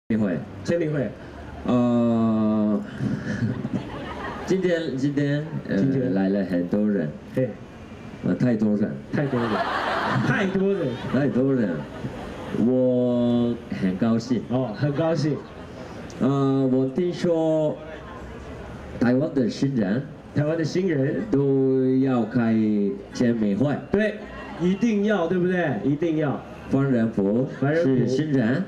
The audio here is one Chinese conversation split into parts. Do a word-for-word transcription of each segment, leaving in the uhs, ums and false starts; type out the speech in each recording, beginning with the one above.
名会， 签名会， 呃，今天今天呃今天来了很多人， 对， 呃太多人， 太多人，太多人， 太多人，我很高兴哦，很高兴。 呃，我听说台湾的新人台湾的新人都要开签名会， 对，一定要，对不对？一定要。 方仁甫方仁甫是新人。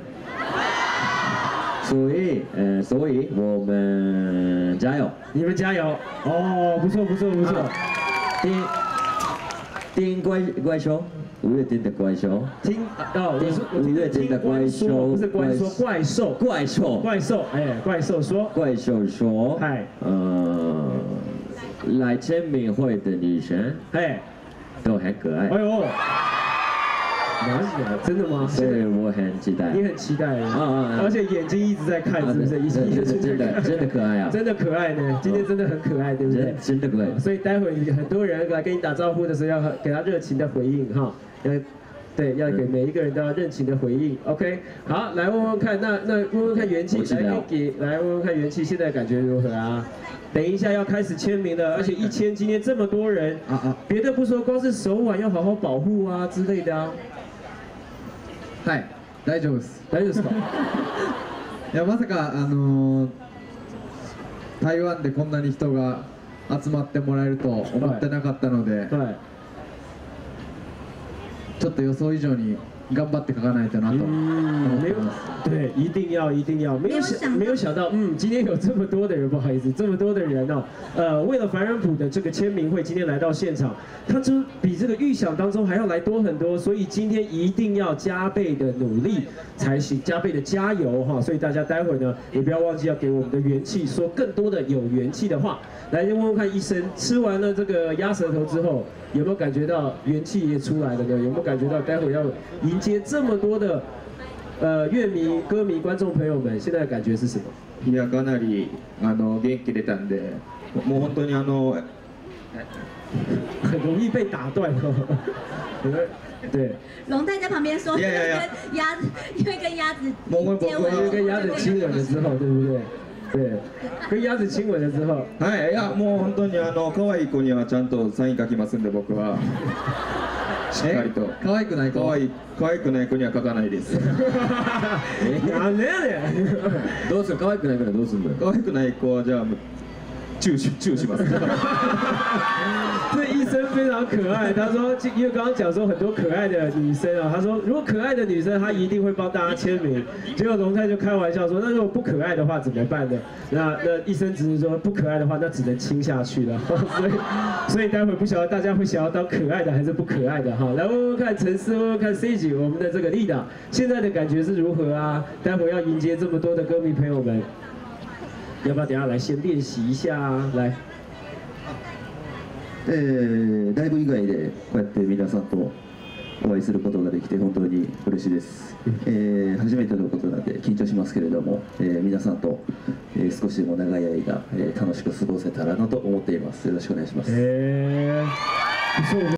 所以，呃，所以我们加油！ 你们加油！哦，不错不错不错。 听听怪怪兽，五月天的怪兽。 听哦，我是我五月天的怪兽， 不是怪兽，怪兽， 怪兽， 怪兽，哎，怪兽说， 怪兽说， 嗨， 呃，来签名会的女生， 哎， 都很可爱。 哎呦。哪里啊？真的吗？ 所以我很期待。 你很期待啊！ 啊而且眼睛一直在看，是不是？一直一直真的真的可爱啊！ 真的可爱呢，今天真的很可爱，对不对？ 真的可爱。 所以待会很多人来跟你打招呼的时候，要给他热情的回应哈。要对，要给每一个人都要热情的回应。OK， 好，来问问看，那那问问看元气，来给来问问看元气，现在感觉如何啊？等一下要开始签名了，而且一签今天这么多人啊啊！别的不说，光是手腕要好好保护啊之类的啊。 はい、大丈夫です。 大丈夫ですか？ いやまさかあのー、台湾でこんなに人が集まってもらえると思ってなかったので、はい、ちょっと予想以上に頑張って書かないとなと思ってます。 对，一定要一定要，没有想没有想到，嗯，今天有这么多的人，不好意思，这么多的人哦，呃，为了樊仁甫的这个签名会，今天来到现场，他就比这个预想当中还要来多很多，所以今天一定要加倍的努力才行，加倍的加油哈，所以大家待会呢也不要忘记要给我们的元气说更多的有元气的话。来，先问问看医生，吃完了这个鸭舌头之后，有没有感觉到元气也出来了呢？有没有感觉到待会要迎接这么多的呃乐迷、歌迷、观众朋友们，现在的感觉是什么？ いやかなりあの元気出たんで、もう本当にあの很容易被打断哦。对， 龙太在旁边说，因为跟鸭子，因为跟鸭子接吻， 因为跟鸭子亲吻了之后，对不对？对，跟鸭子親吻了之後、 はい、いやもう本当にあの可愛い子にはちゃんとサイン書きますんで僕はしっかりと。 可愛くない子。 可愛い可愛くない子には書かないです。 なんでやねん。 どうする？可愛くないからどうするんだよ。 可愛くない子はじゃあチューしチューします。 这医生非常可爱，他说，因为刚刚讲说很多可爱的女生啊，他说如果可爱的女生，他一定会帮大家签名。结果龙太就开玩笑说，那如果不可爱的话怎么办呢？那那医生只是说不可爱的话，那只能亲下去了。所以所以待会不晓得大家会想要当可爱的还是不可爱的哈。来问问看陈思，问问看 C 姐，我们的这个 leader 现在的感觉是如何啊？待会要迎接这么多的歌迷朋友们。要不要等下来先练习一下啊？来， えー、ライブ以外でこうやって皆さんとお会いすることができて本当に嬉しいです、えー、初めてのことなんで緊張しますけれども、えー、皆さんと、えー、少しでも長い間、えー、楽しく過ごせたらなと思っています。よろしくお願いします。 えー